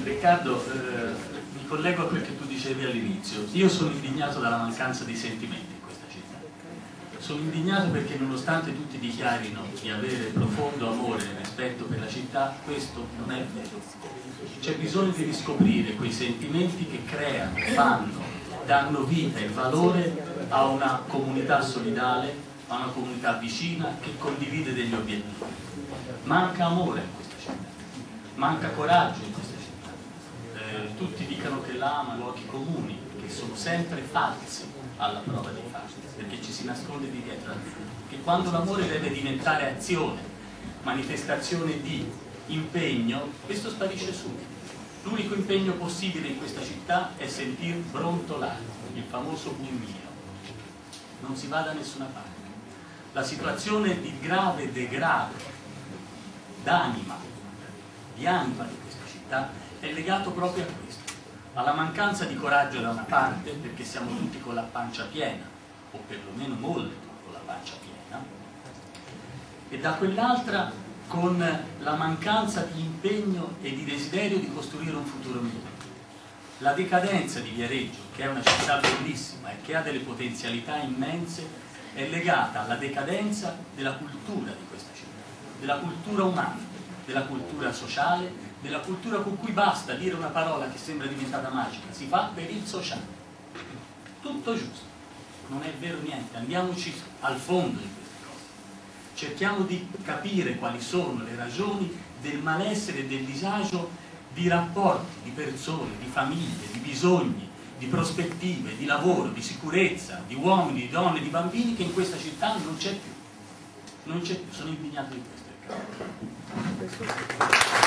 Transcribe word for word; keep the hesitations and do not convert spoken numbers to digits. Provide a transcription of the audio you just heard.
Riccardo, eh, mi collego a quel che tu dicevi all'inizio. Io sono indignato dalla mancanza di sentimenti in questa città. Sono indignato perché nonostante tutti dichiarino di avere profondo amore e rispetto per la città, questo non è vero. C'è bisogno di riscoprire quei sentimenti che creano, fanno, danno vita e valore a una comunità solidale, a una comunità vicina che condivide degli obiettivi. Manca amore in questa città, manca coraggio in questa città. Eh, tutti dicono che l'ama luoghi comuni, che sono sempre falsi alla prova dei fatti, perché ci si nasconde di dietro, che quando l'amore deve diventare azione, manifestazione di impegno, questo sparisce subito. L'unico impegno possibile in questa città è sentir brontolare, il famoso pulmino. Non si va da nessuna parte. La situazione di grave degrado d'anima, di anima di questa città è legato proprio a questo, alla mancanza di coraggio da una parte, perché siamo tutti con la pancia piena, o perlomeno molti con la pancia piena, e da quell'altra con la mancanza di impegno e di desiderio di costruire un futuro migliore. La decadenza di Viareggio, che è una città bellissima e che ha delle potenzialità immense, è legata alla decadenza della cultura di questa città, della cultura umana, della cultura sociale, della cultura con cui basta dire una parola che sembra diventata magica, si fa per il sociale. Tutto giusto, non è vero niente, andiamoci al fondo di queste cose. Cerchiamo di capire quali sono le ragioni del malessere e del disagio di rapporti, di persone, di famiglie, di bisogni, di prospettive, di lavoro, di sicurezza, di uomini, di donne, di bambini che in questa città non c'è più. Non c'è più, sono indignato di questo.